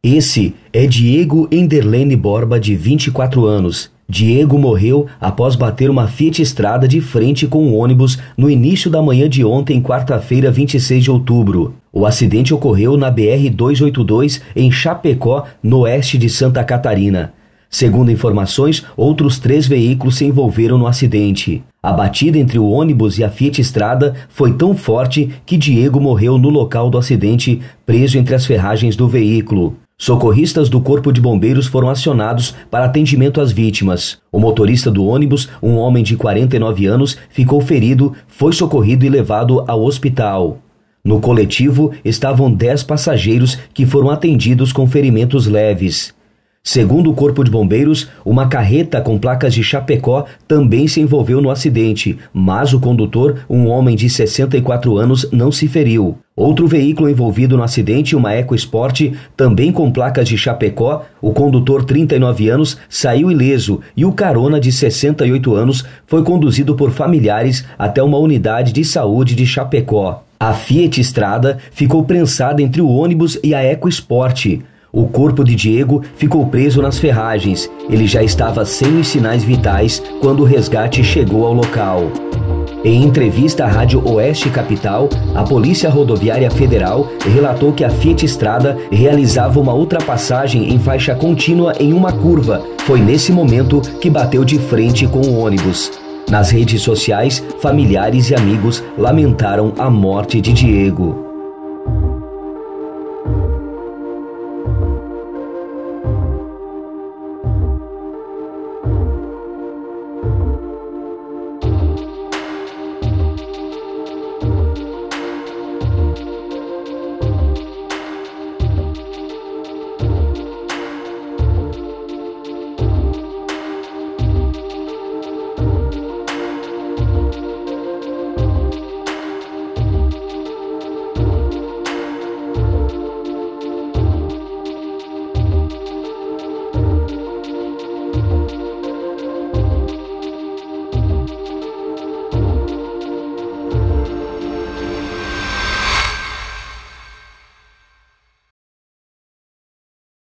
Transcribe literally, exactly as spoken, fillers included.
Esse é Diego Enderlene Borba, de vinte e quatro anos. Diego morreu após bater uma Fiat Strada de frente com um ônibus no início da manhã de ontem, quarta-feira, vinte e seis de outubro. O acidente ocorreu na B R duzentos e oitenta e dois, em Chapecó, no oeste de Santa Catarina. Segundo informações, outros três veículos se envolveram no acidente. A batida entre o ônibus e a Fiat Strada foi tão forte que Diego morreu no local do acidente, preso entre as ferragens do veículo. Socorristas do Corpo de Bombeiros foram acionados para atendimento às vítimas. O motorista do ônibus, um homem de quarenta e nove anos, ficou ferido, foi socorrido e levado ao hospital. No coletivo estavam dez passageiros que foram atendidos com ferimentos leves. Segundo o Corpo de Bombeiros, uma carreta com placas de Chapecó também se envolveu no acidente, mas o condutor, um homem de sessenta e quatro anos, não se feriu. Outro veículo envolvido no acidente, uma EcoSport, também com placas de Chapecó, o condutor, trinta e nove anos, saiu ileso e o carona, de sessenta e oito anos, foi conduzido por familiares até uma unidade de saúde de Chapecó. A Fiat Strada ficou prensada entre o ônibus e a EcoSport. O corpo de Diego ficou preso nas ferragens. Ele já estava sem os sinais vitais quando o resgate chegou ao local. Em entrevista à Rádio Oeste Capital, a Polícia Rodoviária Federal relatou que a Fiat Strada realizava uma ultrapassagem em faixa contínua em uma curva. Foi nesse momento que bateu de frente com o ônibus. Nas redes sociais, familiares e amigos lamentaram a morte de Diego.